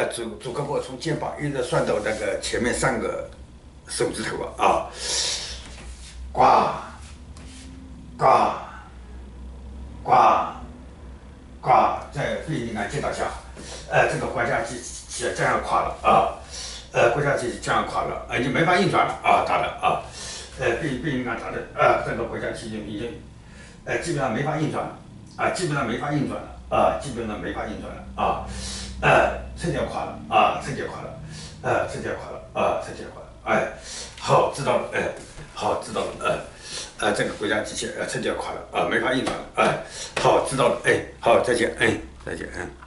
主胳膊从肩膀一直算到那个前面3个手指头啊，呱呱呱呱，在肺灵感见到下，这个腘下肌这样垮了啊，腘下肌这样垮了，你没法运转了啊，打的啊，肺灵感打的这个腘下肌已经，基本上没法运转了啊，基本上没法运转了啊，基本上没法运转了啊，肾结垮了啊，肾结垮了，肾结垮了啊，肾结垮了，好知道了，好知道了，这个腘下肌腱肾结垮了啊，没法运转了，好知道了，好再见，再见，